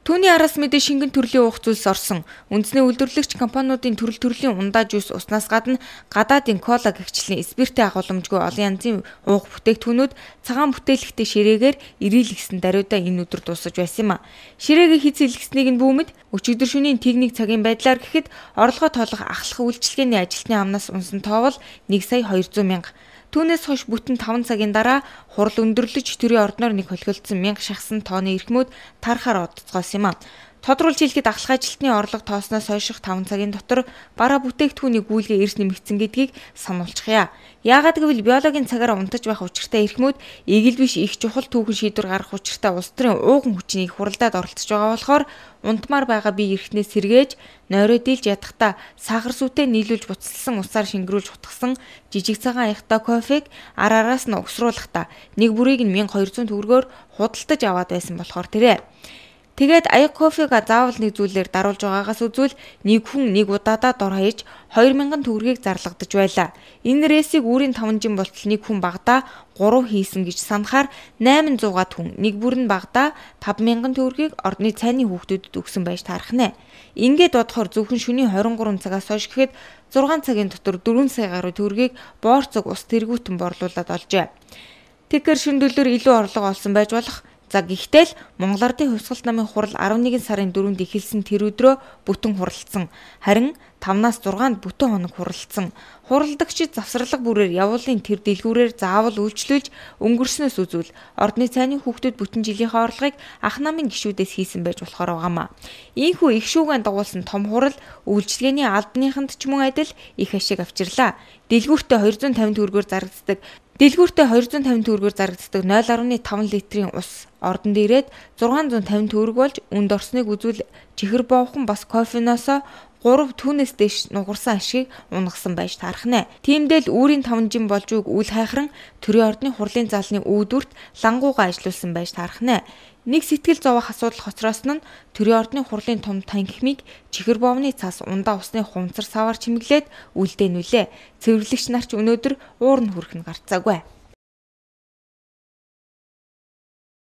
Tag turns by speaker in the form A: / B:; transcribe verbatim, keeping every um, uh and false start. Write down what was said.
A: Түүний араас мэдээ шингэн төрлийн уух зүйлс орсон. Үндэсний үйлдвэрлэгч компаниудын төрөл төрлийн ундаа жуус уснаас гадна гадаадын кола гэгчлийн спирттэй агуулмжгүй олон янзын уух бүтээгдэхүүнүүд цагаан бүтээлэгтэй ширээгээр ирэл гисэн даруйдаа энэ өдөр дуусаж байсан юм а. Ширээгээ хийц илгэснийг нь бүүмэд өчигдөр шөнийн техник цагийн байдлаар гэхэд орлогоо тоолох ахлах үйлчилгээний ажилтны амнаас унсан тоовол нэг сая хоёр зуун мянга. Түүнээс хойш бүтэн таван цагийн дараа хурал өндөрлөж төрийн ордноор нэг холхилдсон мянга шахсан тооны эрхмүүд тарахаар одцгоос юм а. Тодруулж хэлэхэд ахлах ажилтны орлого тоосноос хойших таван цагийн дотор бараа бүтээгдэхүүний гүйлгээ эрс нэмэгдсэн гэдгийг сануулчихъя. Яагаад гэвэл биологийн цагаар унтаж байх учиртай эрхмүүд эгэл биш их чухал түүхэн шийдвэр гаргах учиртай улс төрийн ууган хүчнийг хуралдаад оролцож байгаа болохоор унтмаар байгаа бие эрхнээс сэргээж нойроо дийлж ядахта сахар сүтээ нийлүүлж буцалсан усаар шингэрүүлж утгасан жижиг цагаан аягтай кофег ар араас нь угсруулахдаа нэг бүрийг нь мянга хоёр зуун төгрөгөөр худалдаж аваад байсан болохоор тэрэ. Тэгээд аяг кофега заавал нэг зүйлээр даруулж байгаагаас үзвэл нэг хүн нэг удаадаа дор хаяж хоёр мянган төгрөгийг зарлагдаж байлаа. Энэ рейсийг үүрийн таван жин болтол нэг хүн багадаа гурав хийсэн гэж санахаар найман зуугаад хүн нэг бүр нь багадаа таван мянган төгрөгийг ордны цайны хүүхдүүдэд өгсөн байж таарах нэ. Ингээд бодохоор зөвхөн шөнийн хорин гурван цагаас хойш гэхэд зургаан цагийн дотор дөрвөн сая гаруй төгрөгийг боорцог ус тэргүүтэн борлуулад олжээ. Тэгэхээр шөнөдөлөөр илүү орлого олсон байж болох. За гэхдээ л Монгол Ардын хувьсгалт намын хурал арван нэгэн сарын дөрөвд эхэлсэн тэр өдрөө бүтэн хуралдсан. Харин тавнаас зургаанд бүтэн хоног хуралдсан. Хуралдагчид завсралга бүрээр явуулын тэр дэлгүүрээр заавал үйлчлүүлж өнгөрснөөс үзвэл ордны цайны хүүхдүүд бүтэн жилийнхээ орлогыг ах намын гишүүдээс хийсэн байж болохоор байгаамаа. Ийхүү их шүүгэн дагуулсан том хурал үйлчлэгээний албаныханд ч мөн адил их ашиг авчирлаа. Дэлгүүртээ хоёр зуун тавин төгрөгөөр зарагддаг. Дэлгүүртээ хоёр зуун тавин төгрөгөөр зарагддаг нуль гаруй таван литрийн ус ордонд ирээд зургаан зуун тавин төгрөг болж үнд орсныг үзвэл чихэр боохон бас кофеноосоо гурав түүнээс дэш нугарсан ашгийг унгасан байж таарах нэ. Тиймдээ л үүрийн таван жин болж үг үл хайхран төрийн ордны хурлын залны үүдүрт лангууга ажиллуулсан байж таарах нэ. Нэг сэтгэл зовох асуудал хоцроосон нь төрийн ордны хурлын том танхимыг чихэр боовны цаас ундаа усны хувцар саваар чимэглээд үлдээнүүлээ. Цэвэрлэгч нар ч өнөөдөр уур нь хүрэх нь гарцаагүй.